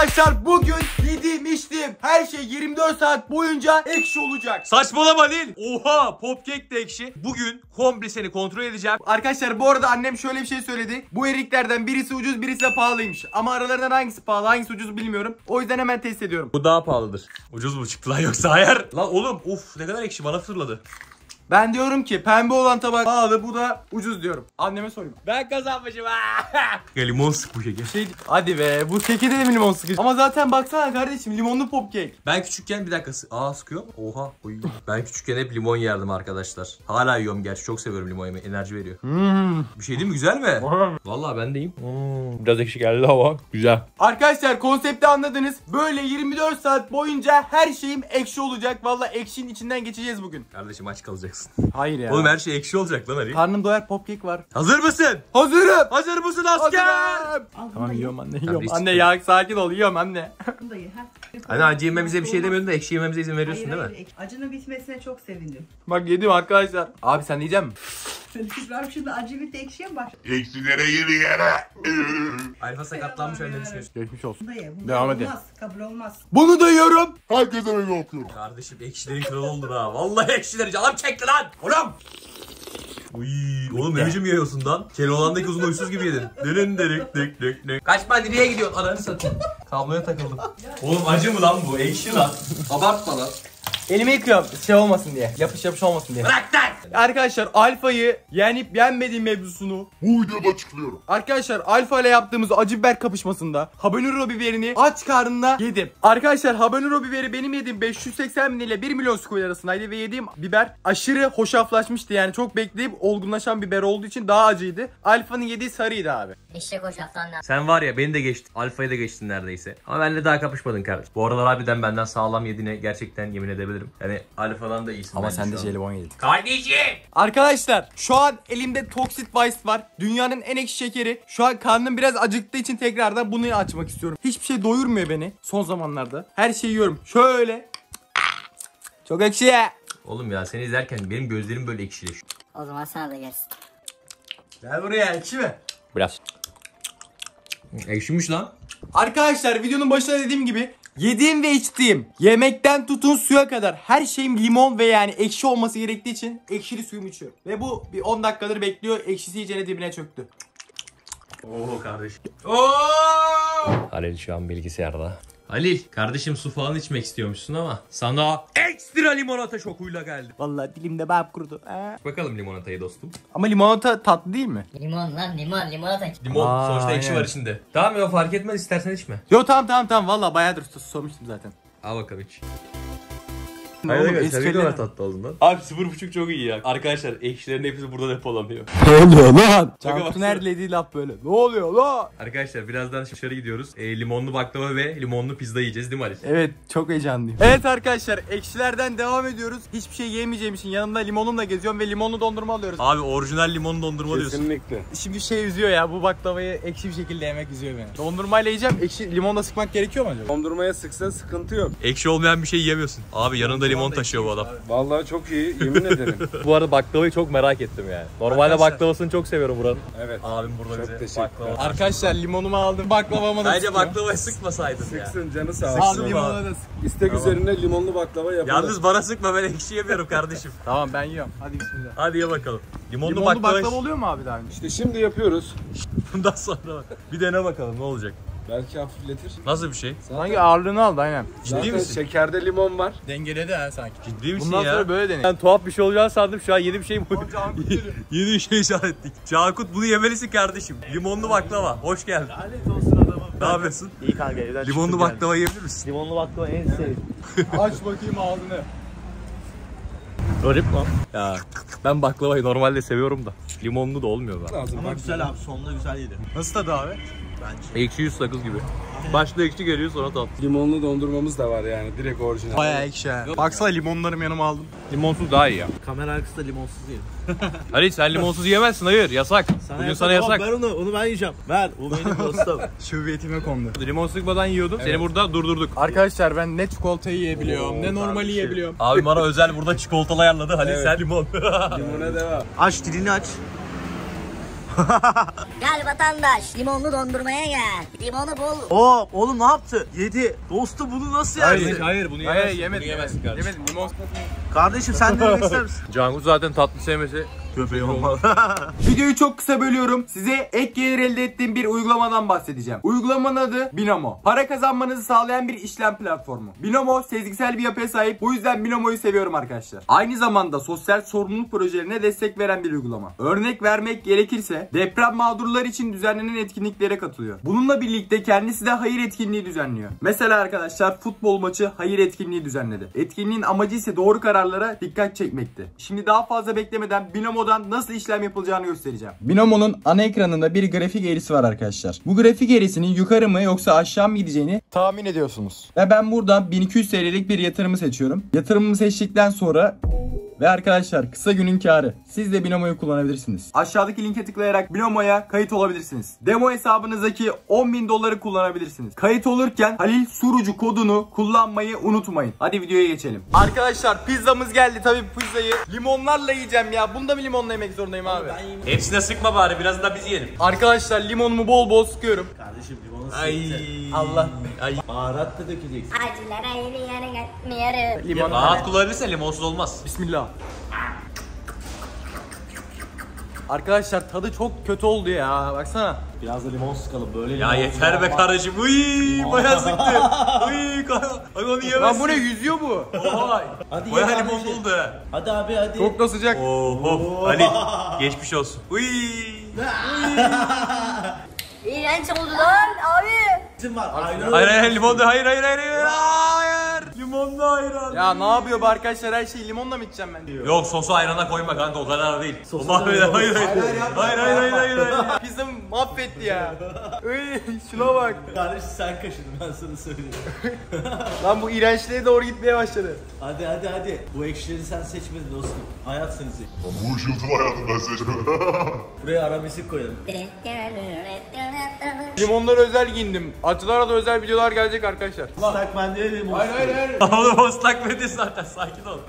Arkadaşlar bugün yediğim içtiğim her şey 24 saat boyunca ekşi olacak. Saçmalama değil. Oha, popkek de ekşi. Bugün komple seni kontrol edeceğim. Arkadaşlar bu arada annem şöyle bir şey söyledi. Bu eriklerden birisi ucuz, birisi de pahalıymış. Ama aralarından hangisi pahalı hangisi ucuz bilmiyorum. O yüzden hemen test ediyorum. Bu daha pahalıdır. Ucuz mu çıktı lan yoksa hayır? Lan oğlum uf ne kadar ekşi, bana fırladı. Ben diyorum ki pembe olan tabak pahalı, bu da ucuz diyorum. Anneme sorayım. Ben kazanmışım. Ya limon sık bu şeker. Hadi be, bu keke de mi limon sıkıcı? Ama zaten baksana kardeşim, limonlu popkek. Ben küçükken bir dakika sıkıyor mu? Oha. Oy. Ben küçükken hep limon yerdim arkadaşlar. Hala yiyorum gerçi, çok seviyorum limon yemeği, enerji veriyor. Bir şey değil mi, güzel mi? Vallahi ben deyim. Biraz ekşi geldi ama güzel. Arkadaşlar konsepti anladınız. Böyle 24 saat boyunca her şeyim ekşi olacak. Vallahi ekşinin içinden geçeceğiz bugün. Kardeşim aç kalacaksın. Hayır ya. Oğlum her şey ekşi olacak lan Ali. Karnım doyar, popkek var. Hazır mısın? Hazırım. Hazır mısın asker? Hazırım. Tamam yiyorum anne, yiyorum. Kardeş Anne çıktı. ya, sakin ol, yiyorum anne. Hani acı yememize bir şey demiyordun da ekşi yememize izin veriyorsun değil mi? Hayır. Acının bitmesine çok sevindim. Bak yedim arkadaşlar. Abi sen yiyecek misin? İbrahim şimdi acı bitti, ekşiye mi başladı? Eksilere yürü yere. Alfa sakatlanmış, öyle ne düşünüyorsun? Geçmiş olsun. Bunda ye. Bunda Devam olmaz. edelim. Kabul olmaz. Bunu da yiyorum. Herkese öyle okuyorum. Kardeşim ekşilerin kralı oldun ha. Vallahi ekşileri canım çekti lan. Oğlum. Uy, oğlum ne biçim yiyorsun lan? Keloğlan'daki uzun huysuz gibi yedin. Dönün derik dik dik dik. Kaçma, nereye gidiyorsun? Ananı satayım. Kabloya takıldım. Oğlum acı mı lan bu? Ekşi lan. Abartma lan. Elimi yıkıyorum şey olmasın diye. Yapış yapış olmasın diye. Bırak lan. Arkadaşlar Alfa'yı yenip yenmediğim mevzusunu Bu videoda açıklıyorum. arkadaşlar Alfa ile yaptığımız acı biber kapışmasında habanero biberini aç karnına yedim. Arkadaşlar habanero biberi benim yediğim 580 bin ile 1 milyon square arasındaydı ve yediğim biber aşırı hoşaflaşmıştı. Yani çok bekleyip olgunlaşan biber olduğu için daha acıydı. Alfa'nın yediği sarıydı abi. Eşek o şaftan. Sen var ya, beni de geçtin. Alfa'yı da geçtin neredeyse. Ama benimle daha kapışmadın kardeşim. Bu aralar harbiden benden sağlam yediğine gerçekten yemin edebilirim. Yani Alfa'dan da iyisin. Ama bence sen şu de an. jelibon yedin. Kardeşim. Arkadaşlar şu an elimde Toxic Vice var. Dünyanın en ekşi şekeri. Şu an karnım biraz acıktığı için tekrardan bunu açmak istiyorum. Hiçbir şey doyurmuyor beni son zamanlarda. Her şeyi yiyorum. Şöyle. Çok ekşi ya. Oğlum ya, seni izlerken benim gözlerim böyle ekşileşiyor. O zaman sana da gelsin. Gel buraya, ekşi mi? Biraz. Ekşimiş lan. Arkadaşlar videonun başında dediğim gibi yediğim ve içtiğim yemekten tutun suya kadar her şeyim limon ve yani ekşi olması gerektiği için ekşili suyumu içiyorum. Ve bu bir 10 dakikadır bekliyor. Ekşisi iyicene dibine çöktü. Oo kardeşim. Oo! Halil şu an bilgisayarda. Halil kardeşim, su falan içmek istiyormuşsun ama sana ekstra limonata şokuyla geldi. Vallahi dilimde bağ kurudu. Bakalım limonatayı dostum. Ama limonata tatlı değil mi? Limon lan limon limonata. Limon Aa, sonuçta ekşi aynen. var içinde. Tamam ya, fark etmez, istersen içme. Yo tamam vallahi bayağıdır susamıştım zaten. Al bakalım iç. Oğlum, espriler- tatlı oldun lan. Abi 0.5 çok iyi ya. Arkadaşlar ekşilerin hepsi burada depolanıyor. Ne oluyor lan? Şaka Cankut'un baksana. her dediği laf böyle. Ne oluyor lan? Arkadaşlar birazdan dışarı gidiyoruz. Limonlu baklava ve limonlu pizza yiyeceğiz değil mi Halil? Evet, çok heyecanlıyım. Evet arkadaşlar, ekşilerden devam ediyoruz. Hiçbir şey yemeyeceğim için yanımda limonumla geziyorum ve limonlu dondurma alıyoruz. Abi orijinal limonlu dondurma diyorsun. Kesinlikle. Şimdi şey üzüyor ya, bu baklavayı ekşi bir şekilde yemek üzüyor beni. Dondurmayla yiyeceğim, ekşi limonla sıkmak gerekiyor mu acaba? Dondurmaya sıksa sıkıntı yok. Ekşi olmayan bir şey yiyemiyorsun. Abi yanında limon taşıyor bu adam. Vallahi çok iyi, yemin ederim. Bu arada baklavayı çok merak ettim yani. Normalde baklavasını çok seviyorum buranın. Evet. Abim burada Çok bize teşekkürler. baklava. Arkadaşlar limonumu aldım, baklavama da Bence sıkıyorum. baklavayı sıkmasaydın ya. Sıksın canı sağ Al olsun. limonu da sık. İstek üzerine limonlu baklava yapalım. Yalnız bana sıkma, ben ekşi yemiyorum kardeşim. Tamam ben yiyorum, hadi bismillah. Hadi ye bakalım. Limonlu, Limonlu baklava, baklava oluyor mu abi daha önce? İşte şimdi yapıyoruz. bundan sonra bak. Bir dene bakalım ne olacak. Belki hafifletir. Nasıl bir şey? Sanki ağırlığını aldı aynen. Zaten misin? şekerde limon var. Dengeledi ha sanki. Ciddi misin Bundan ya? sonra böyle deneyim. Ben tuhaf bir şey olacağını sandım, şu an yeni bir şey Cankut geliyor. yeni bir şey işaretledik. Cankut bunu yemelisin kardeşim. Limonlu baklava. Hoş geldin. Lanet olsun adamım. Ne yapıyorsun? İyi kanka, evden Limonlu baklava yiyebilir misin? Limonlu baklava en sevdiğim. Aç bakayım ağzını. Garip lan. Ya ben baklavayı normalde seviyorum da limonlu da olmuyor be. Lazım. Ama güzel. Nasıl tadı abi? Ekşi yüz sakız gibi. Başta ekşi geliyor sonra tatlı. Limonlu dondurmamız da var yani, direkt orijinal. Bayağı ekşi ha. Baksana limonlarımı yanıma aldım. Limonsuz daha iyi ya. Kamera arkasında limonsuz yiyelim. Halil sen limonsuz yemezsin, hayır yasak. Bugün sana yasak. Ver onu ben yiyeceğim. Ver o benim dostum. Şöbiyetime kondu. Limon sıkmadan yiyordum. Seni burada durdurduk. Arkadaşlar ben ne çikolatayı yiyebiliyorum, ne normali yiyebiliyorum. Abi bana özel burada çikolatalı ayarladı. Halil sen limon. Limona devam. Aç dilini aç. Gel vatandaş limonlu dondurmaya gel. Limonu bol. Oo oğlum ne yaptı? Yedi. Dostum bunu nasıl yersin? Hayır bunu Hayır yemedim. yemezsin kardeşim. Yemedim limon. Kardeşim sen de yemek ister misin? Cangut zaten tatlı sevmesi. Köpeği olmalı. Videoyu çok kısa bölüyorum. Size ek gelir elde ettiğim bir uygulamadan bahsedeceğim. Uygulamanın adı Binomo. Para kazanmanızı sağlayan bir işlem platformu. Binomo sezgisel bir yapıya sahip. Bu yüzden Binomo'yu seviyorum arkadaşlar. Aynı zamanda sosyal sorumluluk projelerine destek veren bir uygulama. Örnek vermek gerekirse deprem mağdurları için düzenlenen etkinliklere katılıyor. Bununla birlikte kendisi de hayır etkinliği düzenliyor. Mesela arkadaşlar futbol maçı hayır etkinliği düzenledi. Etkinliğin amacı ise doğru kararlara dikkat çekmekti. Şimdi daha fazla beklemeden Binomo'dan nasıl işlem yapılacağını göstereceğim. Binomo'nun ana ekranında bir grafik eğrisi var arkadaşlar. Bu grafik eğrisinin yukarı mı yoksa aşağı mı gideceğini tahmin ediyorsunuz. Ve ben buradan 1200 TL'lik bir yatırımı seçiyorum. Yatırımımı seçtikten sonra ve arkadaşlar kısa günün karı. Siz de Binomo'yu kullanabilirsiniz. Aşağıdaki linke tıklayarak Binomo'ya kayıt olabilirsiniz. Demo hesabınızdaki 10.000 doları kullanabilirsiniz. Kayıt olurken Halil Surucu kodunu kullanmayı unutmayın. Hadi videoya geçelim. Arkadaşlar pizzamız geldi. Tabii pizzayı limonlarla yiyeceğim ya. Bunu da mı limonla yemek zorundayım abi? Hepsine sıkma bari biraz da biz yiyelim. Arkadaşlar limonumu bol bol sıkıyorum. Kardeşim limonu Ay. Allah. Ay. baharat da dökeceksin. Acılara yeni yarı. Limon. Rahat kullanırsa limonsuz olmaz. Bismillah. Arkadaşlar tadı çok kötü oldu ya. Baksana. Biraz da limon sıkalım böyle Ya limon yeter be sıkalım. kardeşim. Uy, bayağı sıktı. Uy, ay onu yemezsin. Lan bu ne, yüzüyor bu? Oy. Hadi Bayağı ye limon kardeşim. oldu ha. Hadi abi hadi. Çok da sıcak. Oho. Ali geçmiş olsun. Uy. İğrenç oldu lan abi. Bizim var. Aynen. Hayır limonda hayır. Hayır. Limonda ayran. Ya ne yapıyor bu arkadaşlar, her şeyi limonla mı içeceğim ben diyor. Yok sosu ayrana koyma kanka o kadar değil. O Sosu mahveder. da- Hayır. Pizzamı mahvetti ya. Uy, şuna bak. Kardeşim sen kaşındın ben sana söyleyeyim. Lan bu iğrençliğe doğru gitmeye başladı. Hadi. Bu ekşileri sen seçmedin dostum. Hayat seni seçti. Bu işi YouTube hayatımdan seçmedim. Buraya arabesk koyalım. Limonlara özel giyindim. Acılara da özel videolar gelecek arkadaşlar. Islak mendile limon sıkıyorum. Oğlum ıslak mendil zaten sakin ol.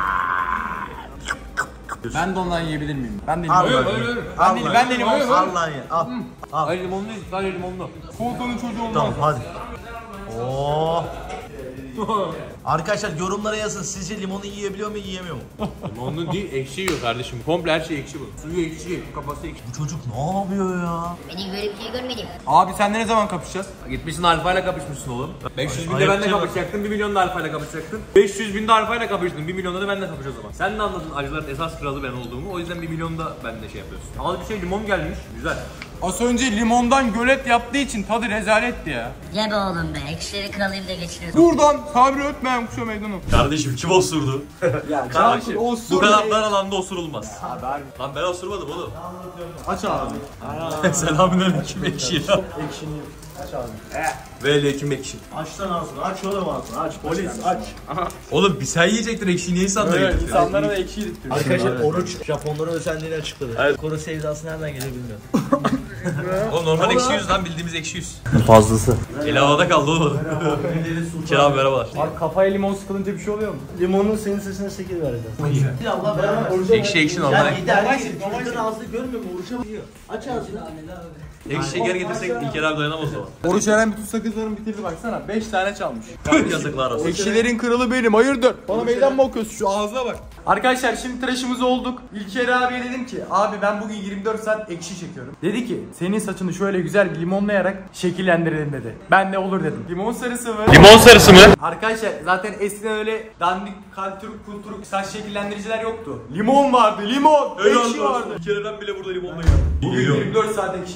Ben de ondan yiyebilir miyim? Ben de Al limon. lan. Ben de limon. Al lan ye. Al. Hayır limonlu değil sadece limonlu. Koltuğunun çocuğu olmaz. Tamam hadi. Oo. Arkadaşlar yorumlara yazın. Sizce limonu yiyebiliyor mu yiyemiyor mu? Limonlu değil ekşi yiyor kardeşim. Komple her şey ekşi bu. Suyu ekşi, kafası ekşi. Bu çocuk ne yapıyor ya? Benim böyle bir şey görmedim. Abi senle ne zaman kapışacağız? Gitmişsin Alfa'yla kapışmışsın oğlum. 500 binde Ayıp benle canım. kapışacaktın, 1 milyon da Alfa'yla kapışacaktın. 500 binde Alfa'yla kapıştın, 1 milyonda da benle kapış o zaman. Sen de anladın acıların esas kralı ben olduğumu, o yüzden 1 milyon da benle şey yapıyorsun. Al bir şey limon gelmiş, güzel. Az önce limondan gölet yaptığı için tadı rezaletti ya. Ye be oğlum be. Ekşileri kralıyım da geçiriyorsun. Buradan sabri ötmeyen kuşa meydanı. Kardeşim kim osurdu? Ya Kardeşim o bu kadar dar alanda osurulmaz. Lan ben osurmadım oğlum. Aç abi. Selamünaleyküm ekşi ya. Ekşini aç abi. Ve aleyküm ekşi. Aç lan ağzını. Aç oğlum ağzını. Aç. Polis aç. Oğlum bir sen yiyecektin ekşiyi niye insanlara yedin? İnsanlara da ekşi yedirtiyor. Arkadaşlar oruç Japonların özelliğini açıkladı. Evet. Kuru sevdası nereden geliyor bilmiyorum. Oğlum normal ekşi yüz lan bildiğimiz ekşi yüz. Fazlası. El havada kaldı oğlum. Kerem merhabalar. Abi kafaya limon sıkılınca bir şey oluyor mu? Limonun senin sesine 8 vereceğiz. Allah beraber. Ekşi normal. Ya gider herkes çocuğun ağzını görmüyor mu? Oruça bakıyor. Aç ağzını. Ekşi şeker getirsek İlker abi dayanamaz o zaman. Oruç Eren bütün sakızlarını bitirdi baksana. 5 tane çalmış. Yazıklar olsun. Ekşilerin kralı benim, hayırdır? Bana meydan mı okuyorsun? Şu ağzına bak. Arkadaşlar şimdi tıraşımız olduk. İlker abiye dedim ki abi ben bugün 24 saat ekşi çekiyorum. Dedi ki senin saçını şöyle güzel limonlayarak şekillendirelim dedi. Ben de olur dedim. Limon sarısı mı? Limon sarısı mı? Arkadaşlar zaten eskiden öyle dandik kulturuk saç şekillendiriciler yoktu. Limon vardı, limon. Ekşi vardı. İlker'den bile burada limonla Bugün 24 saat ekşi.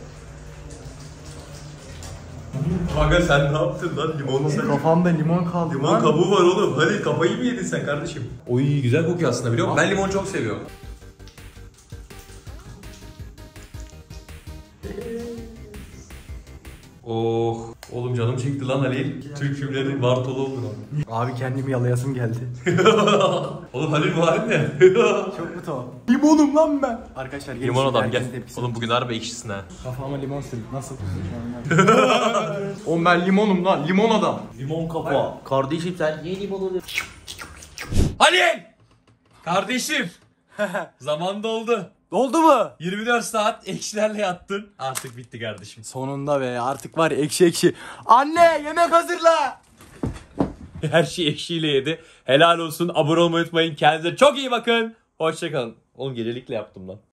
Kanka sen ne yaptın lan limonlu sen? Kafamda limon kaldı. Limon lan. kabuğu var oğlum. Hadi kafayı mı yedin sen kardeşim? Oy güzel kokuyor aslında biliyor musun? Ben limon çok seviyorum. Oh, oğlum canım çekti lan Halil. Türk filmleri Bartolu oldu lan. Abi kendimi yalayasım geldi. Oğlum Halil bu halin ne? Çok mu tuhaf? Limonum lan ben. Arkadaşlar gelin Limon şimdi adam gel. herkesin tepkisini. Oğlum bugün harbi ekşisin ha. Kafama limon sürdük. Nasıl? Oğlum ben limonum lan. Limon adam. Limon kapağı. Kardeşim sen niye limonu Halil! Kardeşim! Zaman doldu. Oldu mu? 24 saat ekşilerle yattın. Artık bitti kardeşim. Sonunda be, artık var ya, ekşi ekşi. Anne, yemek hazırla. Her şey ekşiyle yedi. Helal olsun. Abone olmayı unutmayın. Kendinize çok iyi bakın. Hoşçakalın. Oğlum gecelikle yaptım lan.